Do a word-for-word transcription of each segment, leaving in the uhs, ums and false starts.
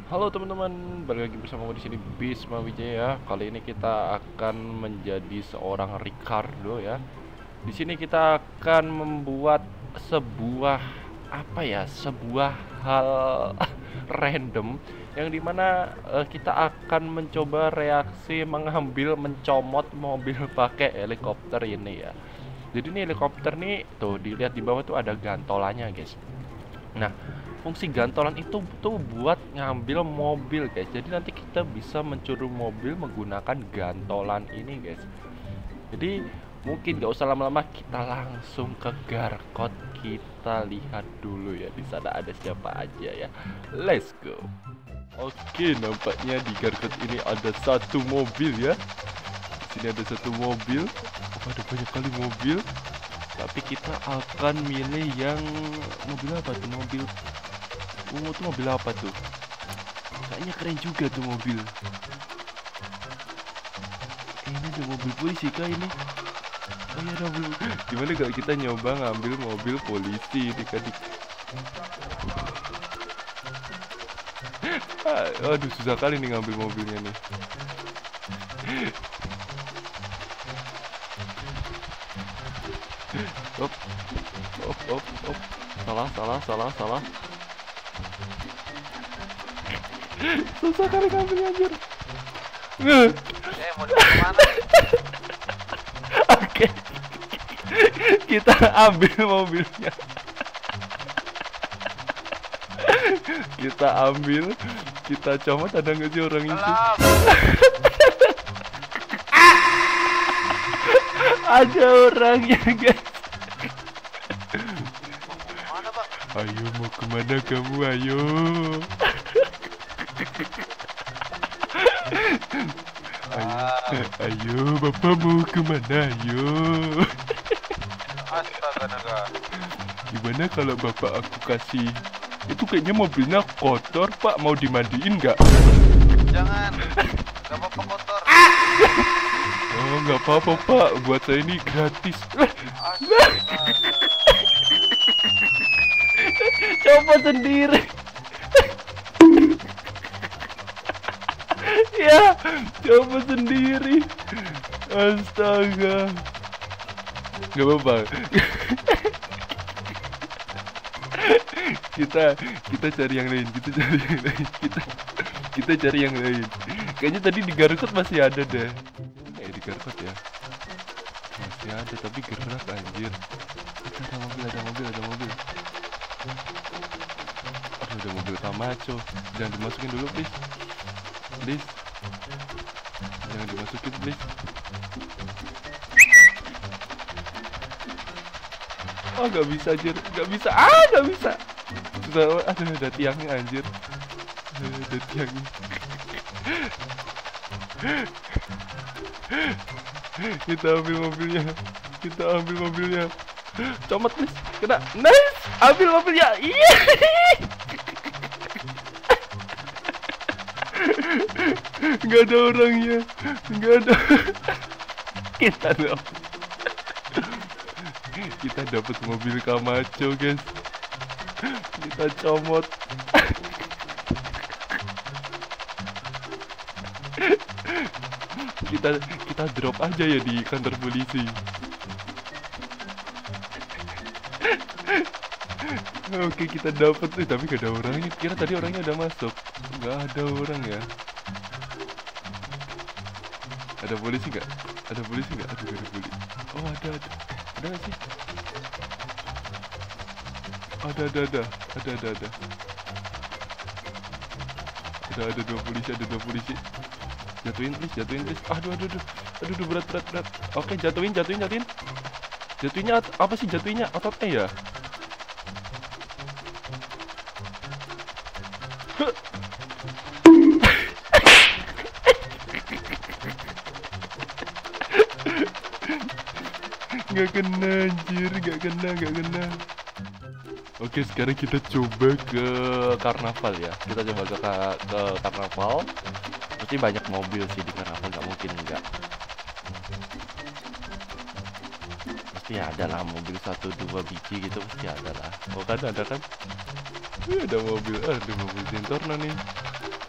Halo teman-teman, balik lagi bersama gue di sini Bisma Wijaya. Kali ini kita akan menjadi seorang Ricardo ya. Di sini kita akan membuat sebuah apa ya, sebuah hal random yang dimana eh, kita akan mencoba reaksi mengambil mencomot mobil pakai helikopter ini ya. Jadi ini helikopter nih, tuh dilihat di bawah tuh ada gantolannya guys. Nah, fungsi gantolan itu tuh buat ngambil mobil guys. Jadi nanti kita bisa mencuri mobil menggunakan gantolan ini guys. Jadi mungkin gak usah lama-lama, kita langsung ke Garkot. Kita lihat dulu ya di sana ada siapa aja ya. Let's go. Oke, nampaknya di Garkot ini ada satu mobil ya. Di sini ada satu mobil. Oh, ada banyak kali mobil. Tapi kita akan milih yang mobil apa tuh? Mobil Oh, tuh mobil apa tuh? Kayaknya keren juga tuh mobil. Ini ada mobil polisi kah ini? Oh iya, ada mobil. Gimana kalau kita nyoba ngambil mobil polisi ini kan? Aduh, susah kali nih ngambil mobilnya nih. Op, op, op, op. Salah, salah, salah, salah. Susah kali ngambilnya anjir. Eh, mau dibawa kemana? Oke, kita ambil mobilnya. Kita ambil, kita comot. Ada nggak sih orang itu? Salam. Ada orangnya guys. Mana, Bang? Ayo, mau kemana kamu? Ayo. Ayo, ayo, bapak mau kemana? Ayo. Astaga naga. Gimana kalau bapak aku kasih? Itu kayaknya mobilnya kotor, Pak. Mau dimandiin nggak? Jangan. Gak apa-apa kotor. Oh, nggak apa-apa, Pak. Buat saya ini gratis. Astaga. Coba sendiri. Ya, coba sendiri. Astaga. Gak apa-apa. kita kita cari yang lain. Kita cari yang lain. Kita kita cari yang lain. Kayaknya tadi di Garkot masih ada deh. Eh, di Garkot ya. Masih ada tapi gerak anjir. Ada mobil, ada mobil, ada mobil. Aduh, ada mobil Kamacho. Jangan dimasukin dulu, please. Please. Jangan dimasukin, please. Oh, gak bisa anjir. Gak bisa. Ah, gak bisa. Susah. Aduh, ada tiangnya anjir. Aduh, ada tiangnya. Kita ambil mobilnya. Kita ambil mobilnya. Comot, please. Kena. Nice. Ambil mobilnya. Iya. Nggak ada orangnya. Nggak ada. Kita dong. Kita dapat mobil Kamacho, guys. Kita comot. kita kita drop aja ya di kantor polisi. Oke, kita dapat tuh, tapi gak ada orangnya. Kira tadi orangnya udah masuk. Gak ada orang ya. Ada polisi nggak? Ada polisi nggak? Aduh, gak ada polisi. Oh, ada, ada. Ada nggak sih? Ada, ada, ada. Ada, ada, ada. Ada, ada dua polisi, ada dua polisi. Jatuhin, please, jatuhin, please. Aduh, aduh, aduh. Aduh, aduh, berat, berat, berat. Oke, jatuhin, jatuhin, jatuhin. Jatuhinnya apa sih jatuhinnya? Ototnya ya? Gak kena anjir, gak kena, gak kena. Oke, sekarang kita coba ke karnaval ya. Kita coba ke, ke karnaval. Pasti banyak mobil sih di karnaval, gak mungkin enggak. Pasti ada lah mobil satu dua biji gitu, pasti ada lah. Oh kan, ada kan? Wih, ada mobil, ah, ada mobil Zentorno nih.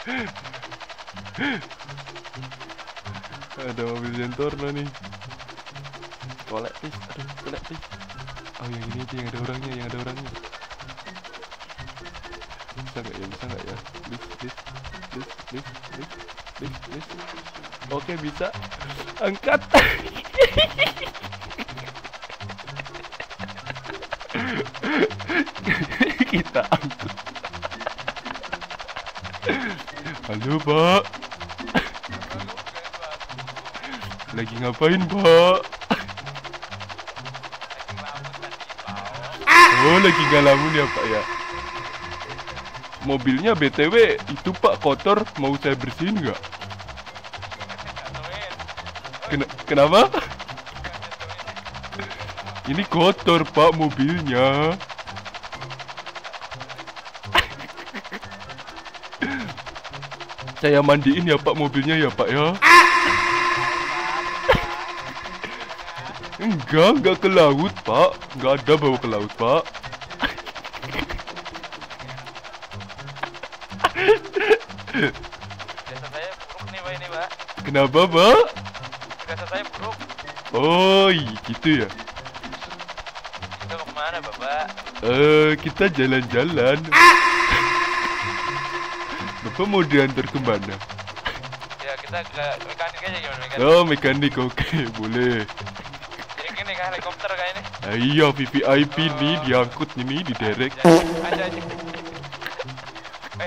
Ada mobil Zentorno nih. Kolek please, aduh kolek please. Oh yang ini aja yang ada orangnya, yang ada orangnya. Bisa nggak ya, bisa nggak ya? Please, please, please, please, please, please, please. Oke bisa. Angkat. Kita angkat. Halo Pak. Lagi ngapain Pak? Oh lagi ngalamun ya Pak ya. Mobilnya B T W itu Pak kotor, mau saya bersihin nggak? Ken kenapa? Ini kotor Pak mobilnya. Saya mandiin ya Pak mobilnya ya Pak ya. Enggak, enggak ke laut Pak. Enggak ada bawa ke laut Pak. Jasa saya buruk nih Pak ini Pak. Kenapa Pak? Jasa saya buruk. Oh gitu ya. Kita kemana Bapak? Eh kita jalan-jalan. Bapak mau diantar kemana? Ya kita ke mekanik aja gimana mekanik? Oh mekanik oke boleh. Jadi gini kan helikopter kayak ini. Ah, iya V V I P nih diangkut ini diderek. Aja aja. Eh,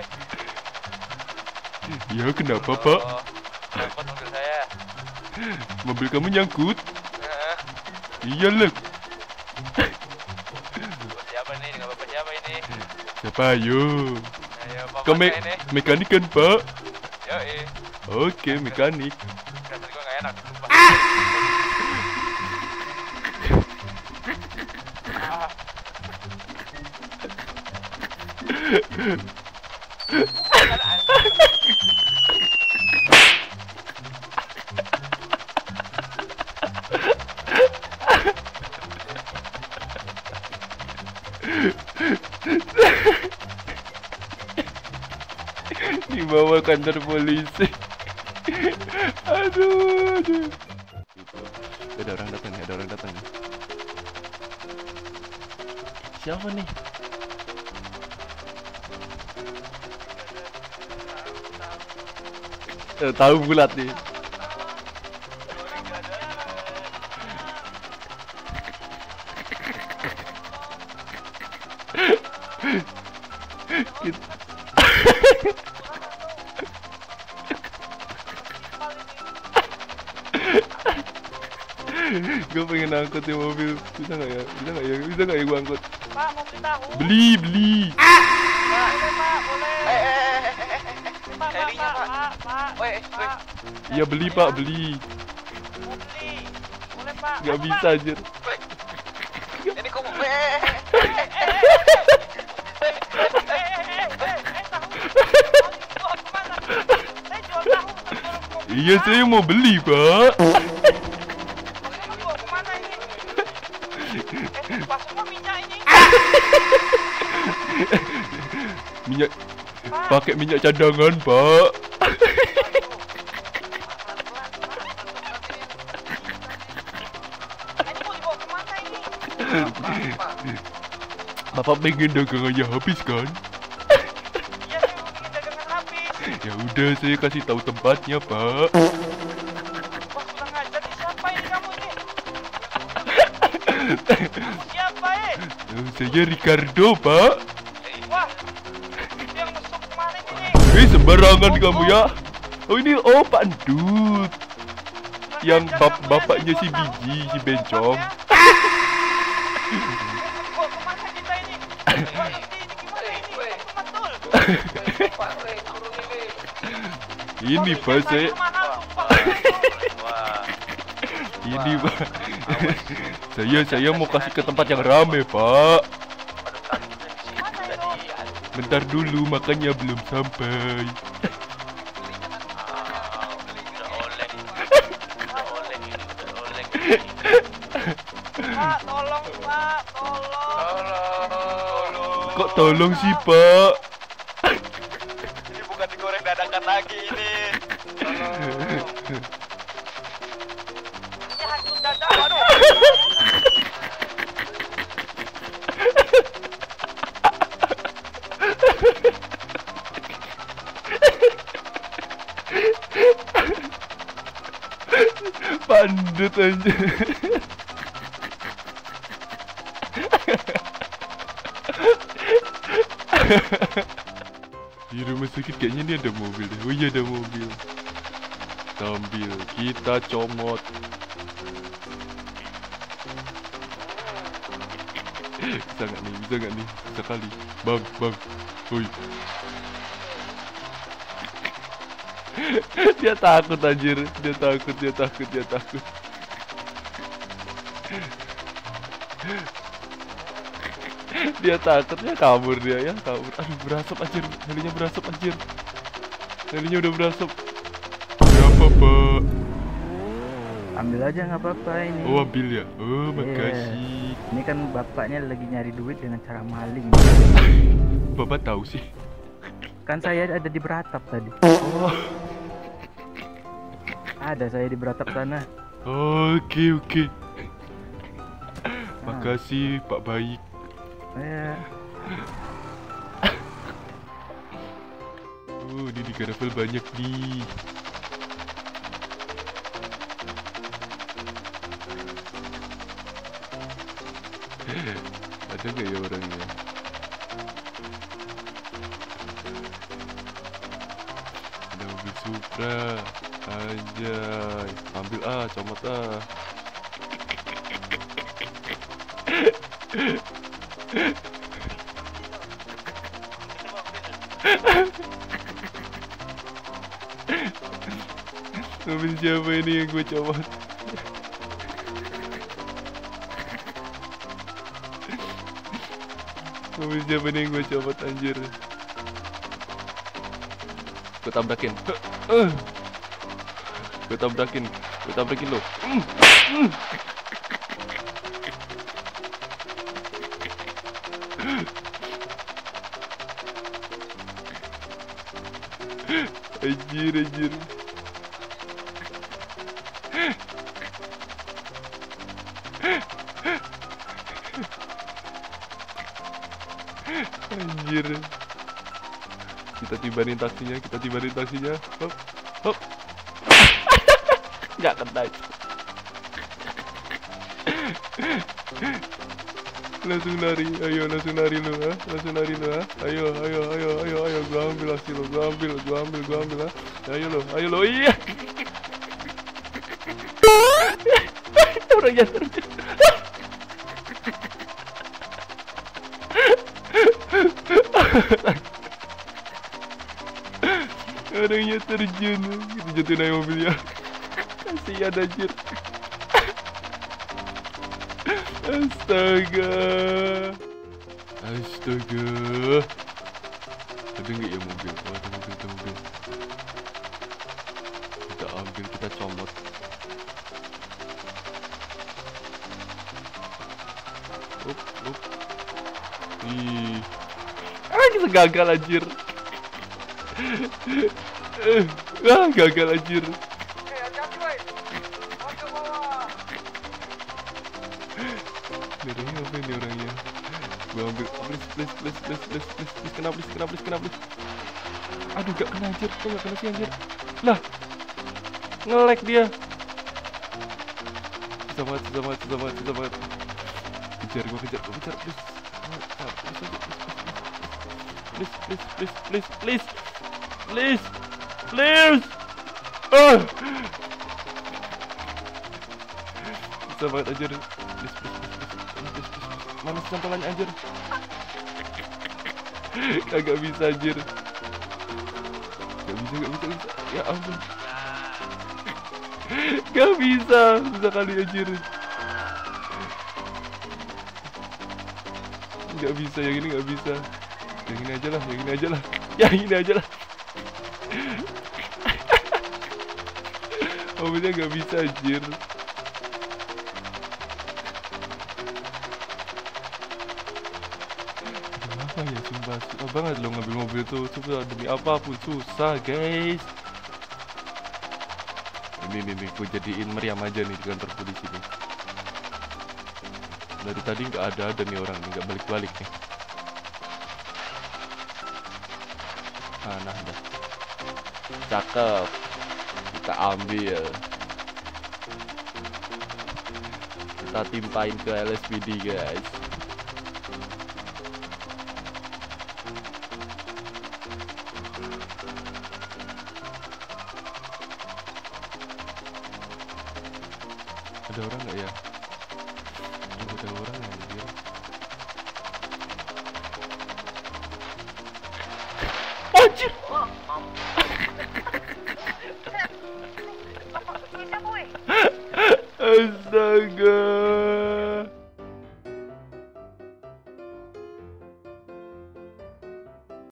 Ya kenapa Pak? oh, nyangkut mobil saya. Mobil kamu nyangkut? Heeh. Iyalah. Bapak siapa nih? Dengan bapak siapa ini? Siapa ayo? Ayo bapak Kau me ini. mekanik kan Pak? Yo eh. Oke mekanik. Rasanya gua nggak enak. Sumpah. Ah. Dibawa kantor polisi. Aduh, aduh. Ada orang datang nih, ada orang datang nih. Siapa nih? Eh, tahu bulat nih. Kita gue pengen angkut di mobil, bisa nggak ya? Bisa nggak ya? Bisa nggak ya gue angkut? Pak, mau beli tahu? Beli, beli. Pak, boleh Pak, boleh. Eh eh eh eh. Pak, Pak, Helinya, Pak, Pak. Pak, Pak, Woi, Pak. Iya beli Pak, beli. Mau beli, boleh Pak. Nggak Ayo, bisa Pak. Woi. anjir. Ini kok mau eh eh Eh, eh, eh, eh, eh, tahu. Mau dijual kemana? Saya jual tahu, bukan jual mobil, Iya Pak. saya mau beli Pak. Mau jual kemana ini? Eh, Pak, semua minyak ini. Minyak, Pak. pakai minyak cadangan Pak. Ini mau dibawa kemana ini? Bapak pengen dagangannya habis kan? Iya, saya mau bikin dagangan habis. Ya udah saya kasih tahu tempatnya Pak. Wah, kurang ajar nih. Siapa ini kamu ini? Kamu siapa, eh? Eh, Saya Ricardo Pak. Wah, itu yang mesum kemarin ini. Eh sembarangan kamu ya. Oh ini oh Pak Dut. Yang bap bapaknya si Biji, si Bencong. Kok kemana kita ini? Wah, ini ini gimana ini? Aku mantul. Ini Pak saya. Wah. Ini Pak. Saya saya mau kasih ke tempat yang rame Pak. Mana itu? Bentar dulu makanya belum sampai. Pak, tolong Pak, tolong. Kok tolong sih Pak? Ini bukan digoreng dadakan Gendut aja. Di rumah sakit kayaknya dia ada mobil deh. Oh iya ada mobil. Sambil kita comot. Bisa nggak nih? Bisa nggak nih? Bisa kali. Bang, bang. Woi. Dia takut anjir. Dia takut, dia takut, dia takut. Dia takutnya kabur dia ya, kabur. Aduh, berasap anjir. Helinya berasap anjir. Helinya udah berasap. Berapa, Pak? Ambil aja nggak apa-apa ini. Oh, ambil ya. Oh, Iya. makasih. Ini kan bapaknya lagi nyari duit dengan cara maling. Bapak tahu sih. Kan saya ada di Beratap tadi. Oh. Ada saya di Beratap sana. Oke, oke. Makasih, Pak baik. Ya. Oh, ini di Karavel banyak nih. Ada nggak ya orangnya? Ada mobil Supra. Anjay, ambil ah, comot ah. Mobil siapa ini yang gue comot? Mobil siapa ini yang gue comot anjir? Gue tabrakin. Uh. Gue tabrakin. Gue tabrakin lo. Mm. Mm. Anjir, anjir. Anjir. Kita tibanin taksinya, kita tibanin taksinya. Hop, hop. Nggak kena. Langsung lari, ayo langsung lari lu, ha? Langsung lari lu, ha? Ayo, ayo, ayo, ayo, ayo, gua ambil hasil lu, gua ambil, gua ambil, gua ambil, ha? Ayo lo, ayo lo, iya. Orangnya terjun. Orangnya terjun, kita jatuhin aja mobilnya. Kasihan anjir. Astaga. Astaga. Ada nggak ya mobil? Oh, ada mobil, ada mobil. Kita ambil, kita comot. Up, up. Ih. Ah, kita gagal anjir. Ah, gagal anjir. Eh, hati-hati, woi. Awas ke bawah. Darahnya apa ini orangnya? Gua ambil, please, please, please, please, please, please, please, kena, please, kena, please, kena, please. Aduh, gak kena anjir, kok gak kena sih anjir? Lah, nge-lag dia. Susah banget, susah banget, susah banget, susah banget. Kejar, gua kejar, gua kejar, please. Please, please, please, please, please, please, please. Ah, susah banget anjir. Please, please, please, please, please, please. Mana sih sampelannya anjir? Kagak bisa anjir. Gak bisa, gak bisa, gak bisa. Ya ampun. Gak bisa, bisa kali anjir. Gak bisa, yang ini gak bisa. Yang ini aja lah, yang ini aja lah. Yang ini aja lah. Mobilnya gak bisa anjir. Apa ya, sumpah susah banget lo ngambil mobil tuh, susah demi apapun susah guys. Ini nih nih, gue jadiin meriam aja nih di kantor polisi nih. Dari tadi nggak ada ada nih orang nih, nggak balik balik nih. Ah, nah dah, cakep, kita ambil. Kita timpain ke L S P D guys. Ada orang nggak ya? Oh, ada orang ya anjir. Anjir. Wah, mampus. Apa? Bisa, boy. Astaga.